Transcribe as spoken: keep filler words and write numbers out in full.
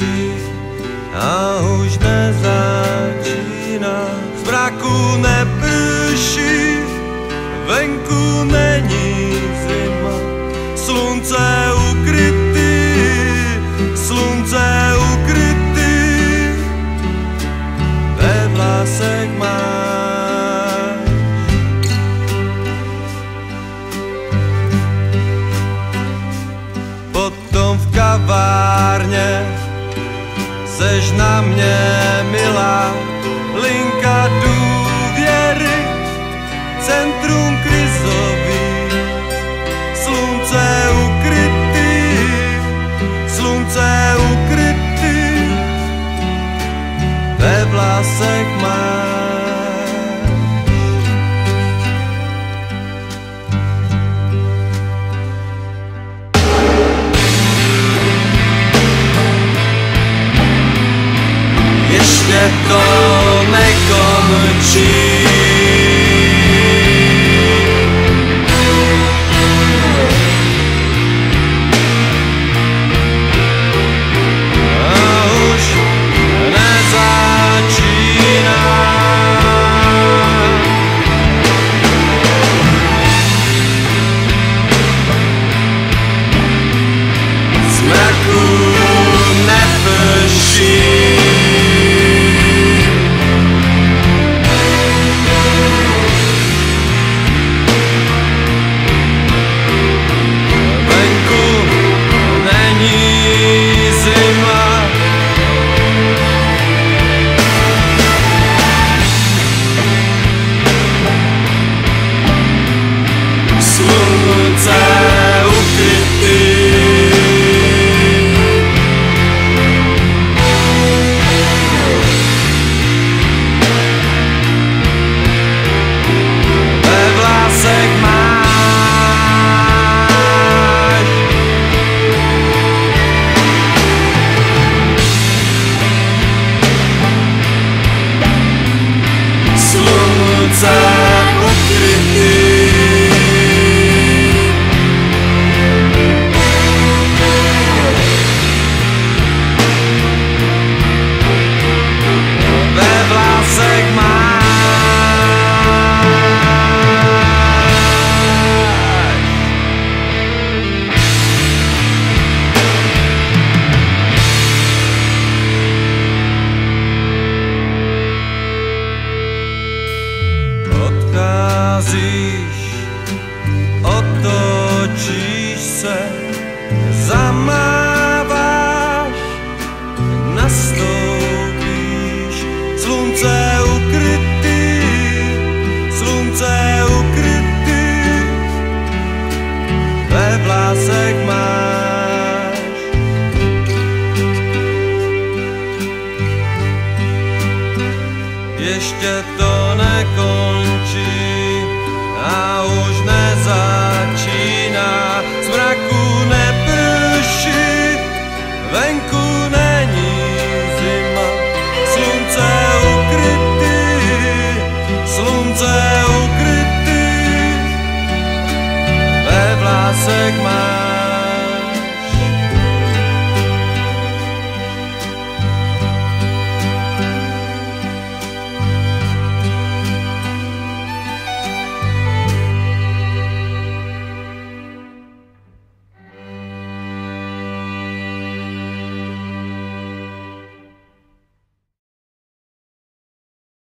nezačíná a už nezačíná. Z mraku neprší, venku není zima, slunce ukrytý, slunce ukrytý, ve vlasech máš. Potom v kavárně seš na mě milá, linka důvěry, centrum krizový, slunce ukrytý, slunce ukrytý, ve vlasech máš. Ještě to nekončí. Otočíš se, zamáváš, nastoupíš, slunce ukrytý, slunce ukrytý, ve vlasech máš. Ještě to